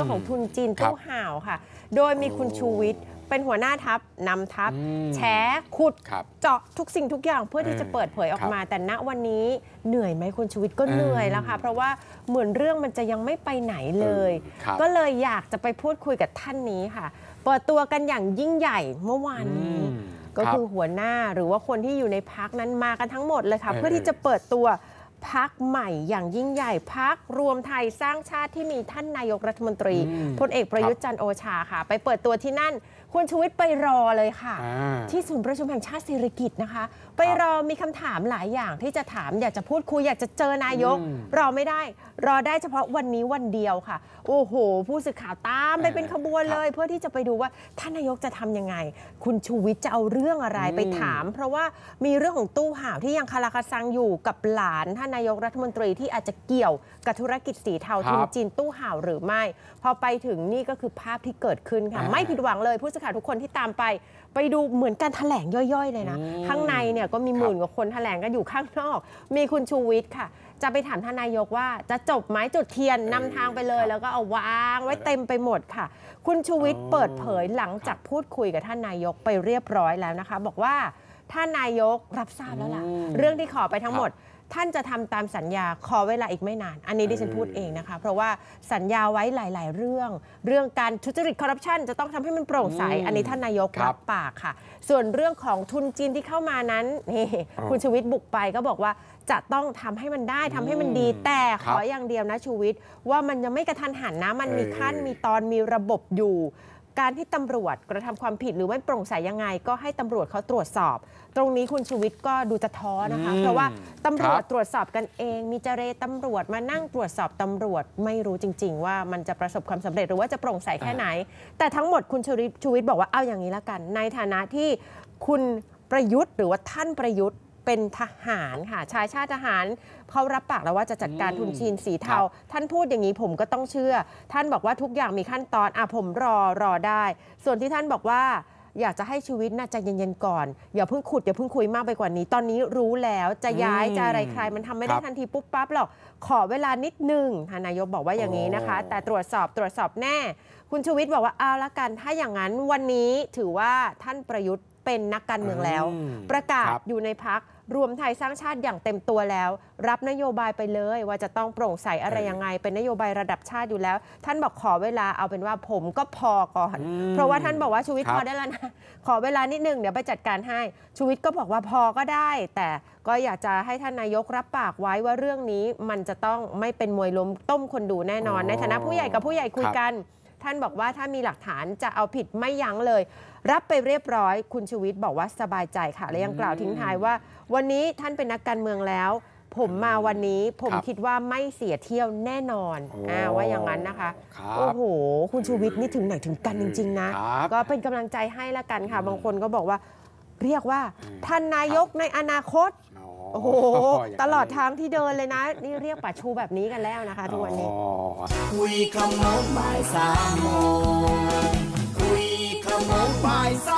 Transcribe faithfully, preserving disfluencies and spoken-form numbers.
รื่องของทุนจีนตู้ห่าวค่ะโดยมีคุณชูวิทย์เป็นหัวหน้าทัพนำทัพแฉขุดเจาะทุกสิ่งทุกอย่างเพื่อที่จะเปิดเผยออกมาแต่ณวันนี้เหนื่อยไหมคุณชูวิทย์ก็เหนื่อยแล้วค่ะเพราะว่าเหมือนเรื่องมันจะยังไม่ไปไหนเลยก็เลยอยากจะไปพูดคุยกับท่านนี้ค่ะเปิดตัวกันอย่างยิ่งใหญ่เมื่อวานนี้ก็คือหัวหน้าหรือว่าคนที่อยู่ในพรรคนั้นมากันทั้งหมดเลยค่ะเพื่อที่จะเปิดตัวพรรคใหม่อย่างยิ่งใหญ่พรรครวมไทยสร้างชาติที่มีท่านนายกรัฐมนตรีพลเอกประยุทธ์จันทร์โอชาค่ะไปเปิดตัวที่นั่นคุณชูวิทย์ไปรอเลยค่ะที่ศูนย์ประชุมแห่งชาติสิริกิติ์นะคะไปรอมีคำถามหลายอย่างที่จะถามอยากจะพูดคุยอยากจะเจอนายกรอไม่ได้รอได้เฉพาะวันนี้วันเดียวค่ะโอ้โหผู้สื่อข่าวตามไปเป็นขบวนเลยเพื่อที่จะไปดูว่าท่านนายกจะทำยังไงคุณชูวิทย์จะเอาเรื่องอะไรไปถามเพราะว่ามีเรื่องของตู้ห่าวที่ยังคาราคาซังอยู่กับหลานท่านนายกรัฐมนตรีที่อาจจะเกี่ยวกับธุรกิจสีเทาทุนจีนตู้ห่าวหรือไม่พอไปถึงนี่ก็คือภาพที่เกิดขึ้นค่ะไม่ผิดหวังเลยผู้สื่อข่าวทุกคนที่ตามไปไปดูเหมือนการแถลงย่อยๆเลยนะข้างในเนี่ยก็มีหมื่นกว่าคนแถลงกันอยู่ข้างนอกมีคุณชูวิทย์ค่ะจะไปถามท่านนายกว่าจะจบไหมจุดเทียนนำทางไปเลยแล้วก็เอาวางไว้เต็มไปหมดค่ะคุณชูวิทย์เปิดเผยหลังจากพูดคุยกับท่านนายกไปเรียบร้อยแล้วนะคะบอกว่าท่านนายกรับทราบแล้วล่ะเรื่องที่ขอไปทั้งหมดท่านจะทำตามสัญญาขอเวลาอีกไม่นานอันนี้ดิฉันพูดเองนะคะเพราะว่าสัญญาไว้หลายๆเรื่องเรื่องการทุจริตคอร์รัปชันจะต้องทำให้มันโปร่งใสอันนี้ท่านนายกรับปากค่ะส่วนเรื่องของทุนจีนที่เข้ามานั้นนี่คุณชูวิทย์บุกไปก็บอกว่าจะต้องทำให้มันได้ทำให้มันดีแต่ขออย่างเดียวนะชูวิทย์ว่ามันยังไม่กระทันหันนะมันมีขั้นมีตอนมีระบบอยู่การที่ตำรวจกระทำความผิดหรือไม่โปร่งใสยังไงก็ให้ตำรวจเขาตรวจสอบตรงนี้คุณชูวิทย์ก็ดูจะท้อนะคะเพราะว่าตำรวจตรวจสอบกันเองมีเจรตำรวจมานั่งตรวจสอบตำรวจไม่รู้จริงๆว่ามันจะประสบความสำเร็จหรือว่าจะโปร่งใสแค่ไหนแต่ทั้งหมดคุณชูวิทย์บอกว่าเอาอย่างนี้ละกันในฐานะที่คุณประยุทธ์หรือว่าท่านประยุทธ์เป็นทหารค่ะชายชาติทหารเขารับปากแล้วว่าจะจัดการทุนจีนสีเทาท่านพูดอย่างนี้ผมก็ต้องเชื่อท่านบอกว่าทุกอย่างมีขั้นตอนอ่ะผมรอรอได้ส่วนที่ท่านบอกว่าอยากจะให้ชีวิตน่าใจเย็นๆก่อนอย่าเพิ่งขุดอย่าเพิ่งคุยมากไปกว่านี้ตอนนี้รู้แล้วจะย้ายจะอะไรใครมันทำไม่ได้ทันทีปุ๊บปั๊บหรอกขอเวลานิดนึงท่านนายกบอกว่าอย่างนี้นะคะแต่ตรวจสอบตรวจสอบแน่คุณชูวิทย์บอกว่าเอาละกันถ้าอย่างนั้นวันนี้ถือว่าท่านประยุทธ์เป็นนักการเมืองแล้วประกาศอยู่ในพรรครวมไทยสร้างชาติอย่างเต็มตัวแล้วรับนโยบายไปเลยว่าจะต้องโปร่งใสอะไรยังไงเป็นนโยบายระดับชาติอยู่แล้วท่านบอกขอเวลาเอาเป็นว่าผมก็พอก่อนเพราะว่าท่านบอกว่าชูวิทย์พอได้แล้วนะขอเวลานิดนึงเดี๋ยวไปจัดการให้ชูวิทย์ก็บอกว่าพอก็ได้แต่ก็อยากจะให้ท่านนายกรับปากไว้ว่าเรื่องนี้มันจะต้องไม่เป็นมวยล้มต้มคนดูแน่นอนในฐานะผู้ใหญ่กับผู้ใหญ่คุยกันท่านบอกว่าถ้ามีหลักฐานจะเอาผิดไม่ยั้งเลยรับไปเรียบร้อยคุณชูวิทย์บอกว่าสบายใจค่ะและยังกล่าวทิ้งท้ายว่าวันนี้ท่านเป็นนักการเมืองแล้วผมมาวันนี้ผมคิดว่าไม่เสียเที่ยวแน่นอนอ่าว่าอย่างนั้นนะคะโอ้โหคุณชูวิทย์นี่ถึงไหนถึงกันจริงๆนะก็เป็นกำลังใจให้ละกันค่ะบางคนก็บอกว่าเรียกว่าท่านนายกในอนาคตโอ้โหตลอดทางที่เดินเลยนะนี่เรียกป่าชูแบบนี้กันแล้วนะคะทุกวันนี้คุยขโมงบ่ายสามโมงคุยขโมงบ่ายสาม